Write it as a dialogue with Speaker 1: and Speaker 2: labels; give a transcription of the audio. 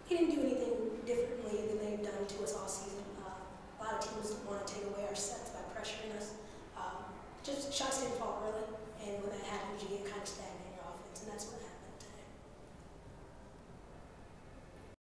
Speaker 1: he didn't do anything differently than they've done to us all season. A lot of teams want to take away our sets by pressuring us. Just shots didn't fall early, and when that happens, you get kind of stagnant.